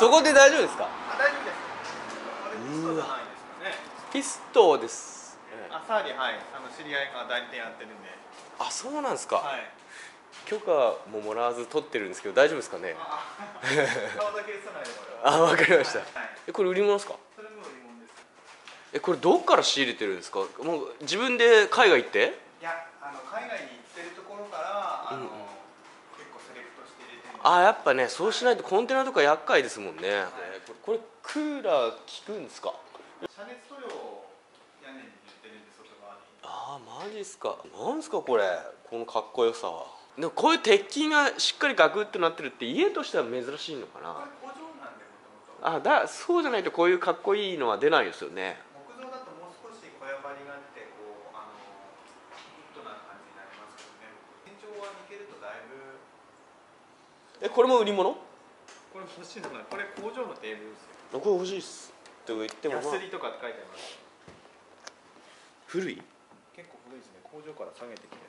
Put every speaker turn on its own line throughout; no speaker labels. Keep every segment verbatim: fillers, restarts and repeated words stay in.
そこで大丈夫ですか？
あ、大丈夫です。これピストじゃないですかね。
ピストです。
あ、サーリー、はい、あの知り合いが代理店やってるんで。
あ、そうなんですか。
はい。
許可ももらわず取ってるんですけど大丈夫ですかね？
顔だけ映さないでもら
あ、わかりました。
はいはい、
え、これ売り物ですか？
それも売り物です。
え、これどっから仕入れてるんですか？もう自分で海外行って？
いや、あの海外に行ってるところからあの、うんうん、結構セレクトして入れてる。
あ、やっぱね、そうしないとコンテナとか厄介ですもんね。はい、これ、これクーラー効くんですか？
遮熱塗料を屋根に塗ってるんで、外側に。
ああ、マジっすか。なんですかこれ、このかっこよさは。でもこういう鉄筋がしっかりガクッとなってるって家としては珍しいのかな。
これ工場なんで、もともと。
あ、だ、そうじゃないとこういうかっこいいのは出ないですよね。
木造だともう少し小屋張りが出て、こうあのウッドな感じになりますけどね。天井は抜けるとだいぶ。
え、これも売り物？
これ欲しいのかな。これ工場のテーブルですよ。
これ欲しいっす。と言っても、まあ、
ヤスリとかって書いてあります。
古い？
結構古いですね。工場から下げてきて。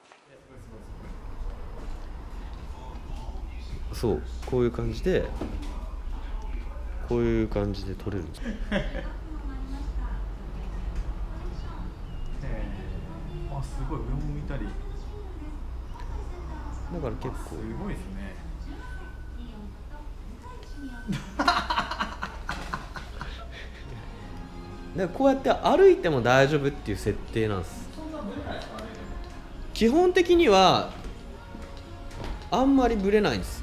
そう、こういう感じでこういう感じで撮れるんです。
あ、すごい、上も見たり。
だから結構
すごいですね。
でこうやって歩いても大丈夫っていう設定なんです。基本的にはあんまりブレないんです。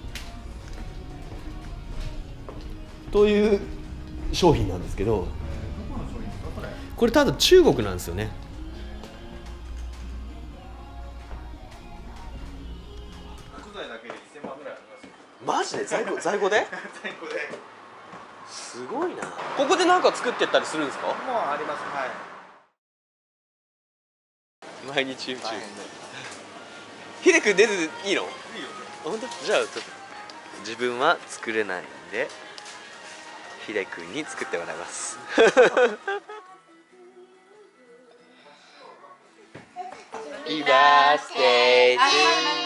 という商品なんですけど、
どこの商品ですかこれ？
これただ中国なんですよね。
木材だけでせんまんぐらいありますよ。
マジで在庫在庫で？
在庫で。
すごいな。ここで何か作ってったりするんですか？
もうあります。はい。
毎日 YouTube。ひでくん出ていいの？いいよ。本当？じゃあちょっと自分は作れないんでひでくんに作ってもらいます。Happy birthday to